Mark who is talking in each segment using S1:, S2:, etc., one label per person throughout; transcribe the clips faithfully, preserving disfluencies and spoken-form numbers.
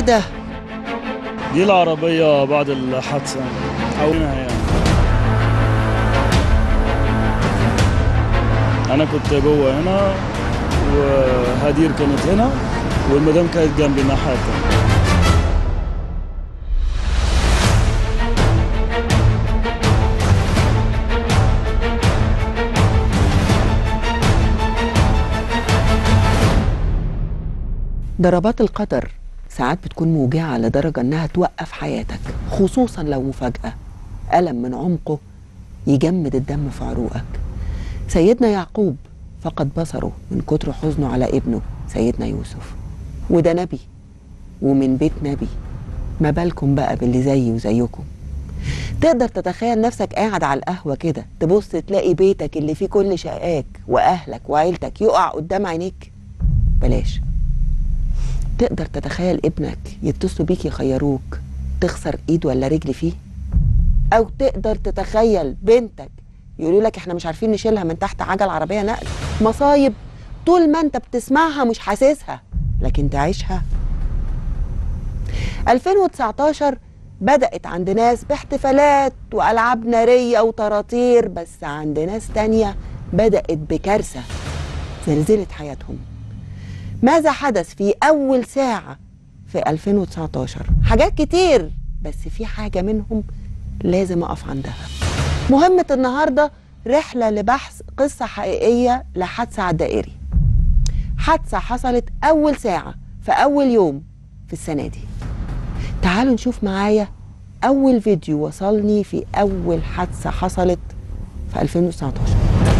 S1: ده؟
S2: دي العربية بعد الحادثة أو يعني. أنا كنت جوه هنا وهدير كانت هنا والمدام كانت جنبي الناحية التانية.
S1: ضربات القدر ساعات بتكون موجعة لدرجة إنها توقف حياتك، خصوصا لو مفاجأة. ألم من عمقه يجمد الدم في عروقك. سيدنا يعقوب فقد بصره من كتر حزنه على ابنه سيدنا يوسف، وده نبي ومن بيت نبي، ما بالكم بقى باللي زيي وزيكم. تقدر تتخيل نفسك قاعد على القهوة كده تبص تلاقي بيتك اللي فيه كل شقاك وأهلك وعيلتك يقع قدام عينيك؟ بلاش. تقدر تتخيل ابنك يتصلوا بيك يخيروك تخسر ايد ولا رجل فيه؟ او تقدر تتخيل بنتك يقولوا لك احنا مش عارفين نشيلها من تحت عجل عربية نقل؟ مصايب طول ما انت بتسمعها مش حاسسها، لكن تعيشها. ألفين وتسعتاشر بدأت عند ناس باحتفالات وألعاب نارية وطراطير، بس عند ناس تانية بدأت بكارثة زلزلت حياتهم. ماذا حدث في أول ساعة في ألفين وتسعتاشر؟ حاجات كتير، بس في حاجة منهم لازم أقف عندها. مهمة النهاردة رحلة لبحث قصة حقيقية لحادثة على الدائري. حادثة حصلت أول ساعة في أول يوم في السنة دي. تعالوا نشوف معايا أول فيديو وصلني في أول حادثة حصلت في ألفين وتسعتاشر.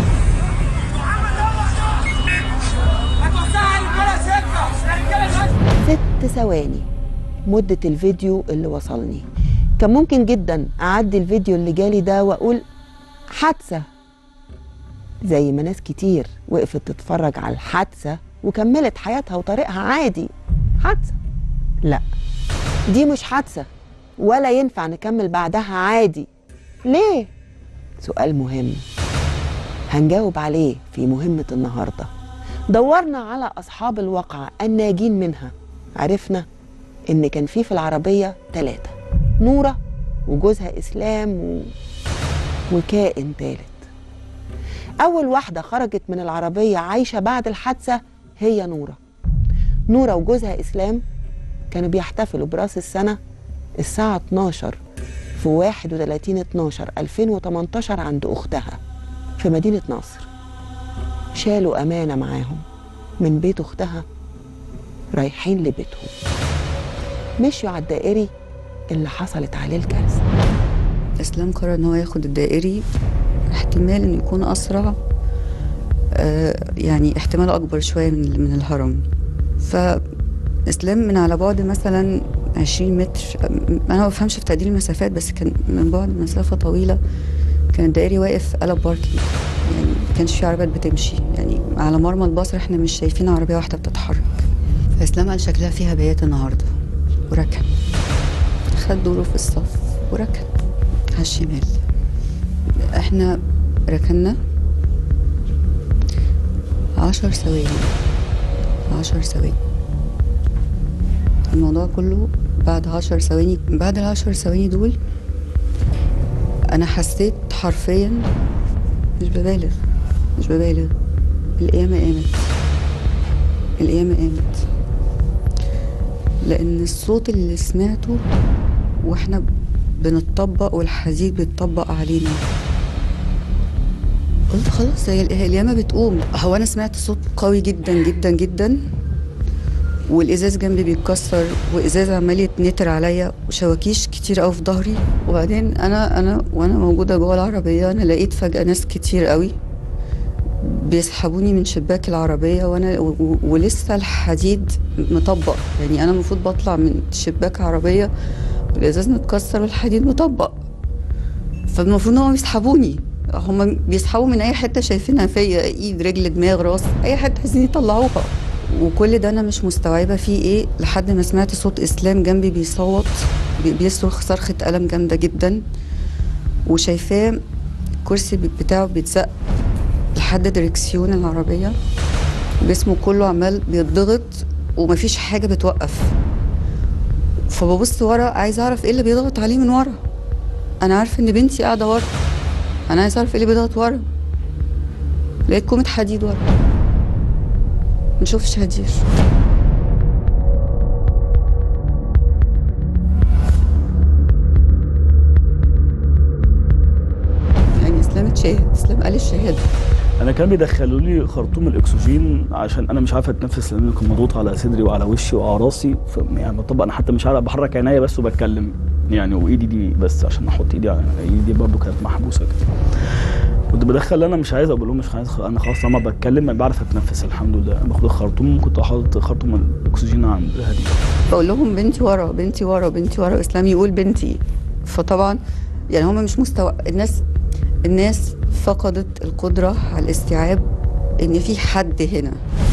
S1: ست ثواني مدة الفيديو اللي وصلني. كان ممكن جدا أعدي الفيديو اللي جالي ده وأقول حادثة، زي ما ناس كتير وقفت تتفرج على الحادثة وكملت حياتها وطريقها عادي. حادثة؟ لا، دي مش حادثة ولا ينفع نكمل بعدها عادي. ليه؟ سؤال مهم هنجاوب عليه في مهمة النهاردة. دورنا على أصحاب الواقعة الناجين منها، عرفنا إن كان في في العربية ثلاثة: نورة وجوزها إسلام و... وكائن ثالث. أول واحدة خرجت من العربية عايشة بعد الحادثة هي نورة. نورة وجوزها إسلام كانوا بيحتفلوا برأس السنة الساعة اتناشر في واحد وتلاتين اتناشر ألفين وتمنتاشر عند أختها في مدينة نصر. شالوا أمانة معاهم من بيت أختها رايحين لبيتهم. مشيوا على الدائري اللي حصلت عليه الكارثة.
S3: إسلام قرر إن هو ياخد الدائري، احتمال إنه يكون أسرع، آه يعني احتمال أكبر شوية من من الهرم. فإسلام من على بعد مثلا عشرين متر، أنا ما بفهمش في تقدير المسافات، بس كان من بعد مسافة طويلة كان الدائري واقف قلب باركينج، يعني ما كانش في عربيات بتمشي، يعني على مرمى البصر احنا مش شايفين عربية واحدة بتتحرك. فإسلام قال شكلها فيها بيات النهارده وركن، خد دوره في الصف وركن على الشمال. احنا ركنا عشر ثواني عشر ثواني الموضوع كله بعد عشر ثواني. بعد العشر ثواني دول انا حسيت حرفيا، مش ببالغ مش ببالغ القيامة قامت القيامة قامت لأن الصوت اللي سمعته واحنا بنتطبق والحديد بيتطبق علينا، قلت خلاص هي القيامة بتقوم. هو أنا سمعت صوت قوي جدا جدا جدا، والإزاز جنبي بيتكسر، وإزاز عمال يتنتر عليا، وشواكيش كتير قوي في ظهري. وبعدين أنا أنا وأنا موجودة جوه العربية أنا لقيت فجأة ناس كتير قوي بيسحبوني من شباك العربية، وانا و... ولسه الحديد مطبق، يعني انا المفروض بطلع من شباك عربية والازاز متكسر والحديد مطبق، فالمفروض انهم يسحبوني. هم بيسحبوا من اي حتة شايفينها فيا، ايد رجل دماغ راس، اي حتة عايزين يطلعوها. وكل ده انا مش مستوعبة فيه ايه، لحد ما سمعت صوت اسلام جنبي بيصوت، بيصرخ صرخة ألم جامدة جدا، وشايفاه الكرسي بتاعه بيتزق لحد دريكسيون العربية، جسمه كله عمال بيتضغط ومفيش حاجة بتوقف. فببص ورا عايزه اعرف ايه اللي بيضغط عليه من ورا. انا عارفه ان بنتي قاعده ورا، انا عايزه اعرف ايه اللي بيضغط ورا. لقيت كومة حديد ورا، منشوفش هدير. يعني اسلام اتشاهد، اسلام قال الشهاده.
S2: انا كان بيدخلوا لي خرطوم الاكسجين عشان انا مش عارف اتنفس، لان كان مضغوط على صدري وعلى وشي وعلى راسي. ف يعني طبعا انا حتى مش عارف بحرك عينيا بس وبتكلم يعني، وايدي دي بس عشان احط ايدي على ايدي برضه كانت محبوسه كده. كنت بدخل انا مش عايز اقول لهم مش عايز، انا خلاص لما بتكلم ما بعرف اتنفس الحمد لله. باخد الخرطوم، كنت حاطط خرطوم الاكسجين عند هدير.
S3: بقول لهم بنتي ورا بنتي ورا بنتي ورا، اسلام يقول بنتي. فطبعا يعني هم مش مستوى الناس الناس فقدت القدره على الاستيعاب ان في حد هنا.